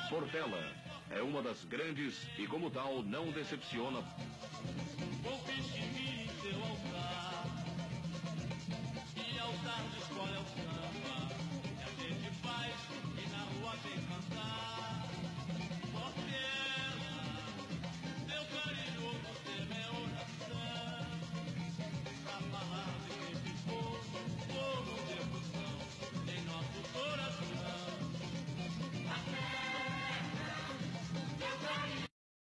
Portela é uma das grandes e, como tal, não decepciona.